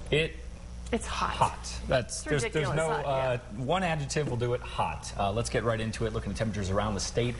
It's hot. Hot. There's no one adjective will do it. Hot. Let's get right into it. Looking at temperatures around the state.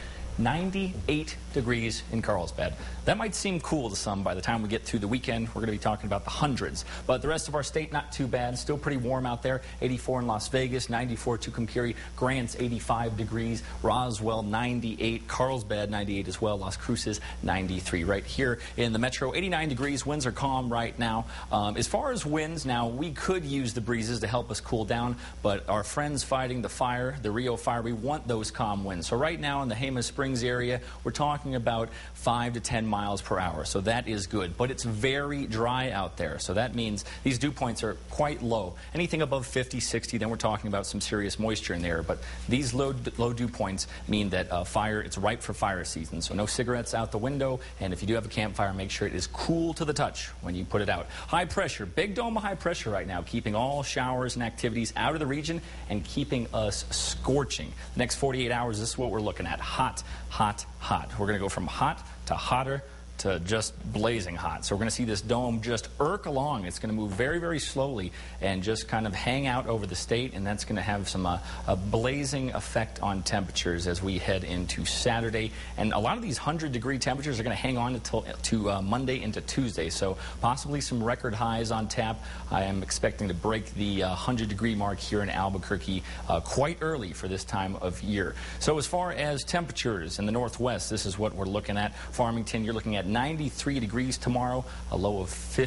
98 degrees in Carlsbad. That might seem cool to some. By the time we get through the weekend, we're going to be talking about the hundreds. But the rest of our state, not too bad. Still pretty warm out there. 84 in Las Vegas, 94 Tucumcari, Grants 85 degrees, Roswell 98, Carlsbad 98 as well, Las Cruces 93. Right here in the metro, 89 degrees. Winds are calm right now. As far as winds, now we could use the breezes to help us cool down, but our friends fighting the fire, the Rio fire, we want those calm winds. So right now in the Jemez Springs area, we're talking about 5 to 10 miles per hour, so that is good. But it's very dry out there, so that means these dew points are quite low. Anything above 50, 60, then we're talking about some serious moisture in there. But these low dew points mean that it's ripe for fire season. So no cigarettes out the window, and if you do have a campfire, make sure it is cool to the touch when you put it out. High pressure, big dome of high pressure right now, keeping all showers and activities out of the region and keeping us scorching. The next 48 hours, this is what we're looking at. Hot, hot, hot. We're going to go from hot to hotter to just blazing hot. So we're going to see this dome just irk along. It's going to move very, very slowly and just kind of hang out over the state, and that's going to have some a blazing effect on temperatures as we head into Saturday. And a lot of these 100-degree temperatures are going to hang on until Monday into Tuesday, so possibly some record highs on tap. I am expecting to break the 100-degree mark here in Albuquerque quite early for this time of year. So as far as temperatures in the northwest, this is what we're looking at. Farmington, you're looking at 93 degrees tomorrow, a low of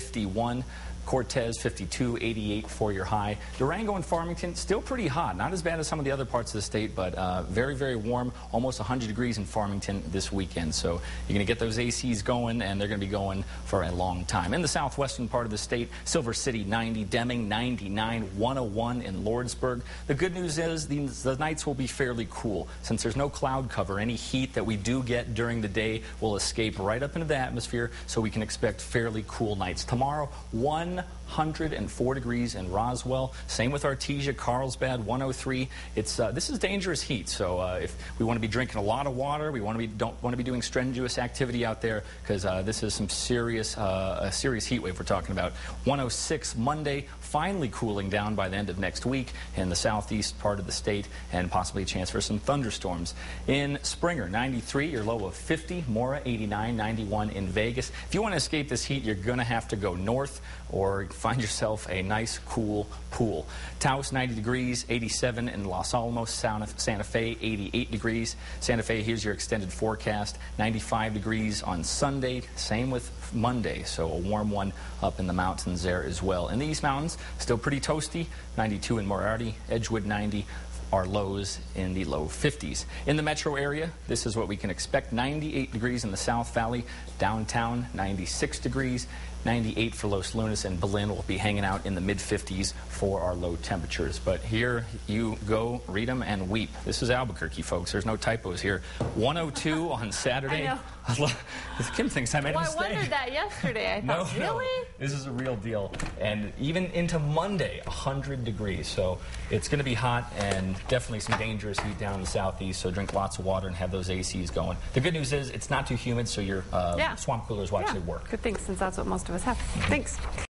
51. Cortez, 52, 88 for your high. Durango and Farmington, still pretty hot. Not as bad as some of the other parts of the state, but very, very warm. Almost 100 degrees in Farmington this weekend. So you're going to get those ACs going, and they're going to be going for a long time. In the southwestern part of the state, Silver City, 90. Deming, 99. 101 in Lordsburg. The good news is the nights will be fairly cool. Since there's no cloud cover, any heat that we do get during the day will escape right up into the atmosphere, so we can expect fairly cool nights. Tomorrow, 104 degrees in Roswell. Same with Artesia, Carlsbad, 103. This is dangerous heat, so if we want to be drinking a lot of water, we don't want to be doing strenuous activity out there, because this is some serious heat wave we're talking about. 106 Monday, finally cooling down by the end of next week in the southeast part of the state, and possibly a chance for some thunderstorms. In Springer, 93, your low of 50. Mora, 89, 91 in Vegas. If you want to escape this heat, you're going to have to go north or find yourself a nice, cool pool. Taos, 90 degrees, 87 in Los Alamos. Santa Fe, 88 degrees. Santa Fe, here's your extended forecast. 95 degrees on Sunday. Same with Monday, so a warm one up in the mountains there as well. In the East Mountains, still pretty toasty. 92 in Moriarty. Edgewood, 90. Our lows in the low 50s. In the metro area, this is what we can expect. 98 degrees in the South Valley. Downtown, 96 degrees. 98 for Los Lunas, and Berlin will be hanging out in the mid-50s for our low temperatures. But here you go, read them and weep. This is Albuquerque, folks. There's no typos here. 102 on Saturday. I know. Kim thinks I made a mistake. I wondered that yesterday. I thought, really? No, this is a real deal. And even into Monday, 100 degrees. So it's going to be hot, and definitely some dangerous heat down in the southeast. So drink lots of water and have those ACs going. The good news is it's not too humid, so your swamp coolers will actually work. Good thing, since that's what most of us have. Thanks.